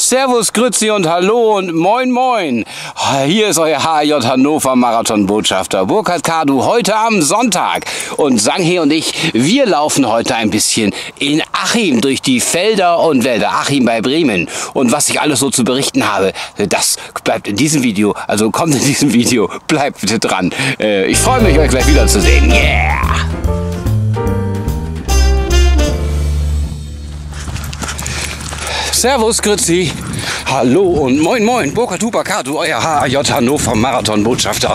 Servus, Grüezi und Hallo und Moin Moin. Hier ist euer HAJ Hannover Marathon-Botschafter Burkhard Kadu heute am Sonntag. Und Sanghe und ich, wir laufen heute ein bisschen in Achim durch die Felder und Wälder. Achim bei Bremen. Und was ich alles so zu berichten habe, das bleibt in diesem Video, also kommt in diesem Video. Bleibt bitte dran. Ich freue mich, euch gleich wiederzusehen. Yeah! Servus, Grüezi, Hallo und Moin Moin, Burkhard Kadu, euer HAJ Hannover Marathon-Botschafter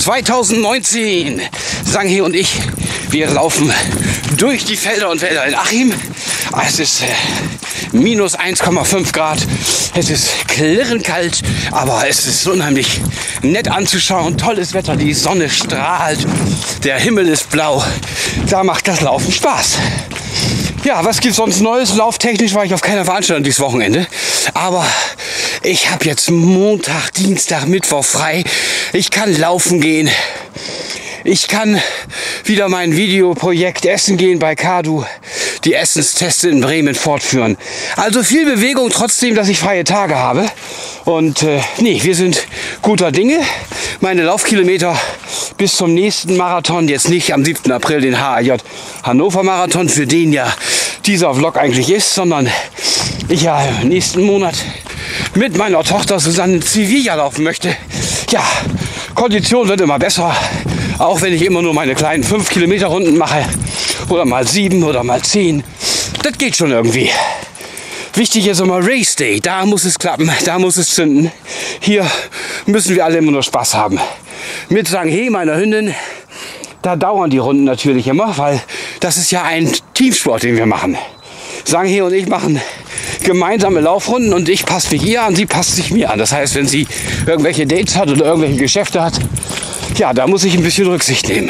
2019. Sanghe und ich, wir laufen durch die Felder und Wälder in Achim. Es ist minus 1,5 Grad, es ist klirrend kalt, aber es ist unheimlich nett anzuschauen. Tolles Wetter, die Sonne strahlt, der Himmel ist blau, da macht das Laufen Spaß. Ja, was gibt's sonst Neues? Lauftechnisch war ich auf keiner Veranstaltung dieses Wochenende. Aber ich habe jetzt Montag, Dienstag, Mittwoch frei. Ich kann laufen gehen. Ich kann wieder mein Videoprojekt Essen gehen bei Kadu, die Essensteste in Bremen fortführen. Also viel Bewegung, trotzdem, dass ich freie Tage habe. Und wir sind guter Dinge. Meine Laufkilometer bis zum nächsten Marathon, jetzt nicht am 7. April den HAJ Hannover Marathon, für den ja dieser Vlog eigentlich ist, sondern ich ja im nächsten Monat mit meiner Tochter Susanne Sevilla laufen möchte. Ja, Kondition wird immer besser, auch wenn ich immer nur meine kleinen 5 Kilometer Runden mache oder mal 7 oder mal 10. Das geht schon irgendwie. Wichtig ist immer Race Day, da muss es klappen, da muss es zünden. Hier müssen wir alle immer nur Spaß haben. Mit Sanghe, meiner Hündin, da dauern die Runden natürlich immer, weil das ist ja ein Teamsport, den wir machen. Sanghe und ich machen gemeinsame Laufrunden und ich passe mich ihr an, sie passt sich mir an. Das heißt, wenn sie irgendwelche Dates hat oder irgendwelche Geschäfte hat, ja, da muss ich ein bisschen Rücksicht nehmen.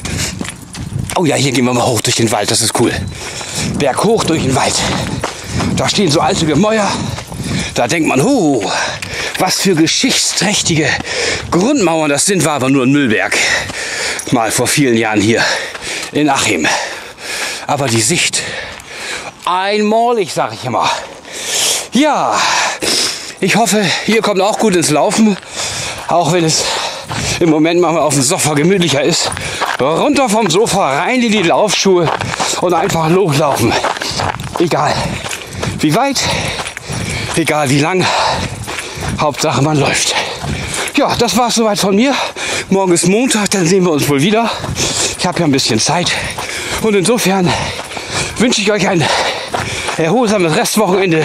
Oh ja, hier gehen wir mal hoch durch den Wald, das ist cool. Berg hoch durch den Wald. Da stehen so alte Gemäuer. Da denkt man, was für geschichtsträchtige Grundmauern das sind, war aber nur ein Müllberg. Mal vor vielen Jahren hier in Achim. Aber die Sicht, einmalig, sag ich immer. Ja, ich hoffe, ihr kommt auch gut ins Laufen. Auch wenn es im Moment mal auf dem Sofa gemütlicher ist. Runter vom Sofa, rein in die Laufschuhe und einfach loslaufen. Egal wie weit, egal wie lang, Hauptsache man läuft. Ja, das war's soweit von mir. Morgen ist Montag, dann sehen wir uns wohl wieder. Ich habe ja ein bisschen Zeit und insofern wünsche ich euch ein erholsames Restwochenende.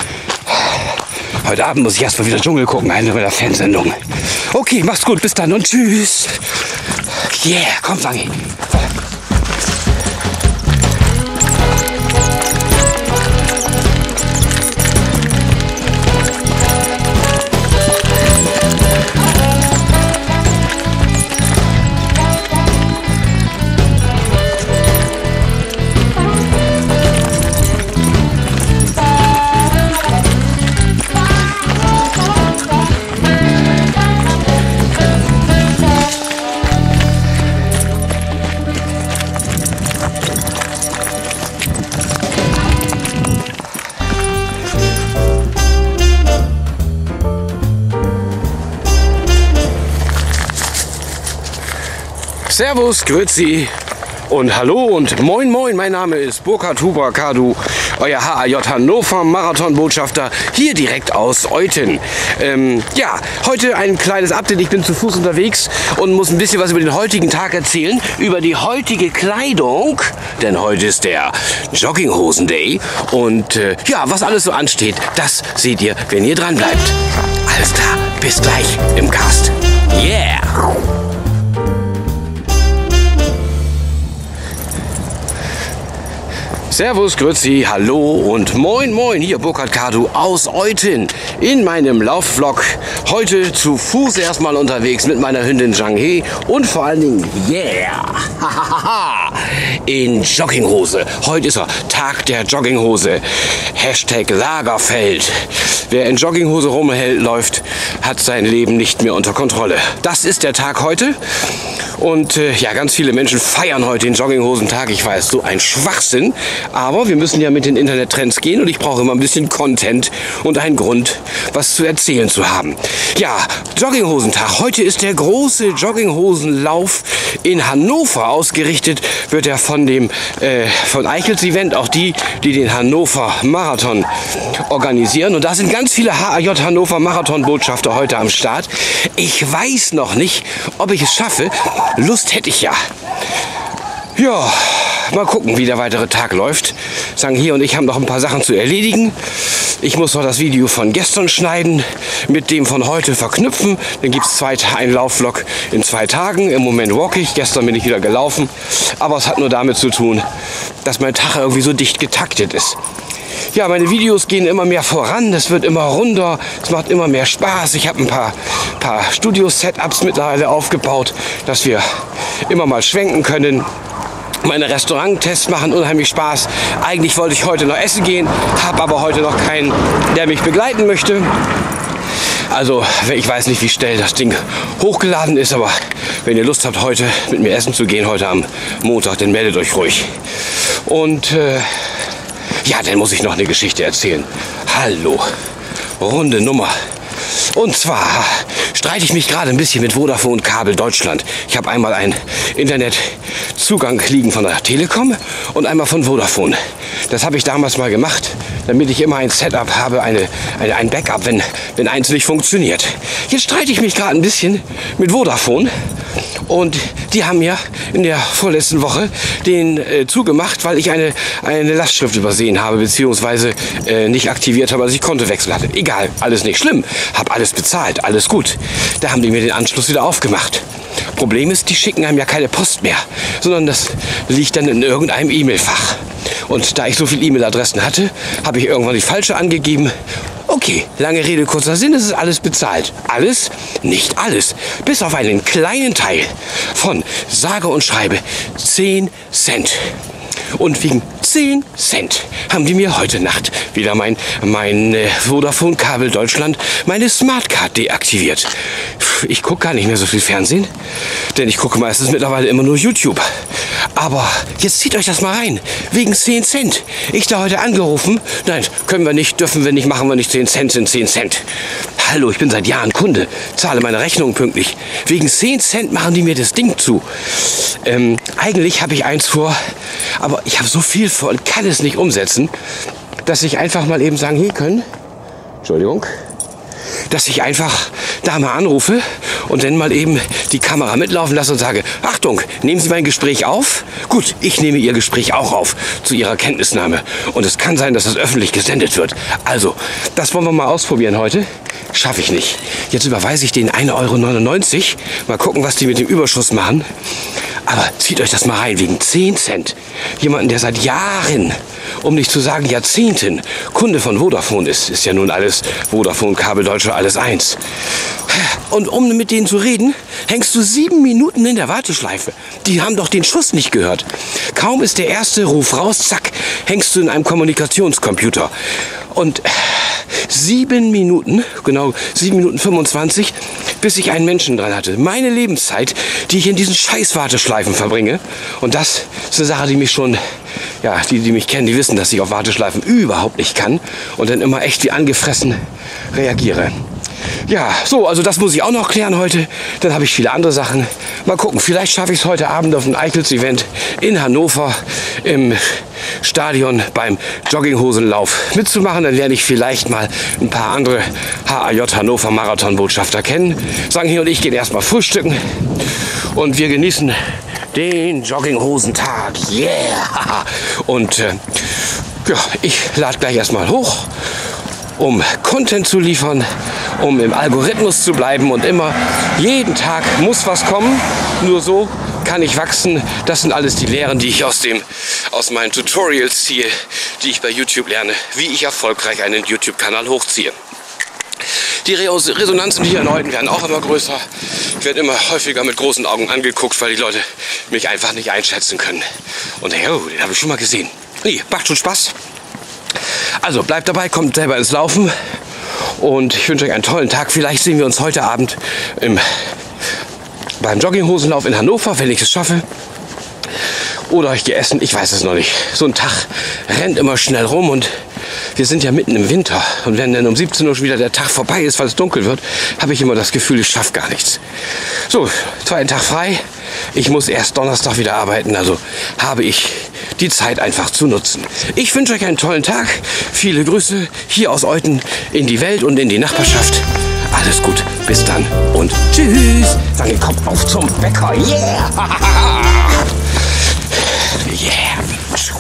Heute Abend muss ich erstmal wieder Dschungel gucken, eine meiner Fansendungen. Okay, macht's gut, bis dann und tschüss. Yeah, komm, Sanghe. Servus, Grüezi und Hallo und Moin Moin. Mein Name ist Burkhard Kadu, euer HAJ Hannover Marathon-Botschafter, hier direkt aus Euthen. Ja, heute ein kleines Update. Ich bin zu Fuß unterwegs und muss ein bisschen was über den heutigen Tag erzählen, über die heutige Kleidung, denn heute ist der Jogginghosen-Day. Und ja, was alles so ansteht, das seht ihr, wenn ihr dran bleibt. Alles klar, bis gleich im Cast. Yeah! Servus, Grüezi, Hallo und Moin Moin, hier Burkhard Kadu aus Euthen in meinem Laufvlog. Heute zu Fuß erstmal unterwegs mit meiner Hündin Sanghe und vor allen Dingen, in Jogginghose. Heute ist er, Tag der Jogginghose. Hashtag Lagerfeld. Wer in Jogginghose rumläuft, hat sein Leben nicht mehr unter Kontrolle. Das ist der Tag heute. Und ja, ganz viele Menschen feiern heute den Jogginghosentag. Ich weiß, so ein Schwachsinn. Aber wir müssen ja mit den Internettrends gehen und ich brauche immer ein bisschen Content und einen Grund, was zu erzählen zu haben. Ja, Jogginghosentag. Heute ist der große Jogginghosenlauf in Hannover. Ausgerichtet wird er von Eichels Event, auch die den Hannover Marathon organisieren. Und da sind ganz viele HAJ Hannover Marathon Botschafter heute am Start. Ich weiß noch nicht, ob ich es schaffe. Lust hätte ich ja. Ja, mal gucken, wie der weitere Tag läuft. Hier und ich haben noch ein paar Sachen zu erledigen. Ich muss noch das Video von gestern schneiden, mit dem von heute verknüpfen. Dann gibt es einen Laufvlog in 2 Tagen. Im Moment walk ich. Gestern bin ich wieder gelaufen. Aber es hat nur damit zu tun, dass mein Tag irgendwie so dicht getaktet ist. Ja, meine Videos gehen immer mehr voran, es wird immer runder, es macht immer mehr Spaß. Ich habe ein paar Studio-Setups mittlerweile aufgebaut, dass wir immer mal schwenken können. Meine Restauranttests machen unheimlich Spaß. Eigentlich wollte ich heute noch essen gehen, habe aber heute noch keinen, der mich begleiten möchte. Also, ich weiß nicht, wie schnell das Ding hochgeladen ist, aber wenn ihr Lust habt, heute mit mir essen zu gehen, heute am Montag, dann meldet euch ruhig. Und ja, dann muss ich noch eine Geschichte erzählen. Hallo, runde Nummer. Und zwar streite ich mich gerade ein bisschen mit Vodafone Kabel Deutschland. Ich habe einmal einen Internetzugang liegen von der Telekom und einmal von Vodafone. Das habe ich damals mal gemacht, damit ich immer ein Setup habe, ein Backup, wenn eins nicht funktioniert. Jetzt streite ich mich gerade ein bisschen mit Vodafone. Und die haben mir in der vorletzten Woche den zugemacht, weil ich eine Lastschrift übersehen habe, beziehungsweise nicht aktiviert habe, also ich Kontowechsel hatte. Egal, alles nicht schlimm. Hab alles bezahlt, alles gut. Da haben die mir den Anschluss wieder aufgemacht. Problem ist, die schicken einem ja keine Post mehr, sondern das liegt dann in irgendeinem E-Mail-Fach. Und da ich so viele E-Mail-Adressen hatte, habe ich irgendwann die falsche angegeben. Okay, lange Rede, kurzer Sinn, es ist alles bezahlt. Alles? Nicht alles. Bis auf einen kleinen Teil von sage und schreibe 10 Cent. Und wegen 10 Cent haben die mir heute Nacht wieder mein Vodafone Kabel Deutschland, meine Smartcard deaktiviert. Ich gucke gar nicht mehr so viel Fernsehen, denn ich gucke meistens mittlerweile immer nur YouTube. Aber jetzt zieht euch das mal rein. Wegen 10 Cent. Ich da heute angerufen. Nein, können wir nicht, dürfen wir nicht, machen wir nicht. 10 Cent sind 10 Cent. Hallo, ich bin seit Jahren Kunde. Zahle meine Rechnungen pünktlich. Wegen 10 Cent machen die mir das Ding zu. Eigentlich habe ich eins vor, aber ich habe so viel vor und kann es nicht umsetzen, dass ich einfach mal eben sagen, hier können. Entschuldigung. Dass ich einfach da mal anrufe und dann mal eben die Kamera mitlaufen lasse und sage, Achtung, nehmen Sie mein Gespräch auf? Gut, ich nehme Ihr Gespräch auch auf, zu Ihrer Kenntnisnahme. Und es kann sein, dass das öffentlich gesendet wird. Also, das wollen wir mal ausprobieren heute. Schaffe ich nicht. Jetzt überweise ich denen 1,99 €. Mal gucken, was die mit dem Überschuss machen. Aber zieht euch das mal rein, wegen 10 Cent. Jemanden, der seit Jahren, um nicht zu sagen Jahrzehnten, Kunde von Vodafone ist ja nun alles Vodafone, Kabel Deutsche, alles eins. Und um mit denen zu reden, hängst du 7 Minuten in der Warteschleife. Die haben doch den Schuss nicht gehört. Kaum ist der erste Ruf raus, zack, hängst du in einem Kommunikationscomputer. Und 7 Minuten, genau 7 Minuten 25, bis ich einen Menschen dran hatte. Meine Lebenszeit, die ich in diesen scheiß Warteschleifen verbringe. Und das ist eine Sache, die mich schon, ja, die mich kennen, die wissen, dass ich auf Warteschleifen überhaupt nicht kann. Und dann immer echt wie angefressen reagiere. Ja, so, also das muss ich auch noch klären heute. Dann habe ich viele andere Sachen. Mal gucken, vielleicht schaffe ich es heute Abend auf dem Eichels Event in Hannover im Stadion beim Jogginghosenlauf mitzumachen. Dann lerne ich vielleicht mal ein paar andere HAJ Hannover Marathon Botschafter kennen. Hier und ich gehen erstmal frühstücken und wir genießen den Jogginghosentag. Yeah! Und ja, ich lade gleich erstmal hoch, um Content zu liefern, um im Algorithmus zu bleiben und immer jeden Tag muss was kommen. Nur so kann ich wachsen. Das sind alles die Lehren, die ich aus meinen Tutorials ziehe, die ich bei YouTube lerne, wie ich erfolgreich einen YouTube-Kanal hochziehe. Die Resonanzen hier in Heuden werden auch immer größer. Ich werde immer häufiger mit großen Augen angeguckt, weil die Leute mich einfach nicht einschätzen können. Und hey, oh, den habe ich schon mal gesehen. Nee, macht schon Spaß. Also bleibt dabei, kommt selber ins Laufen. Und ich wünsche euch einen tollen Tag. Vielleicht sehen wir uns heute Abend beim Jogginghosenlauf in Hannover, wenn ich es schaffe. Oder ich gehe essen, ich weiß es noch nicht. So ein Tag rennt immer schnell rum und wir sind ja mitten im Winter. Und wenn dann um 17 Uhr schon wieder der Tag vorbei ist, weil es dunkel wird, habe ich immer das Gefühl, ich schaffe gar nichts. So, zweiten Tag frei. Ich muss erst Donnerstag wieder arbeiten, also habe ich die Zeit einfach zu nutzen. Ich wünsche euch einen tollen Tag. Viele Grüße hier aus Olten in die Welt und in die Nachbarschaft. Alles gut, bis dann und tschüss. Sange, kommt auf zum Bäcker. Yeah! Yeah!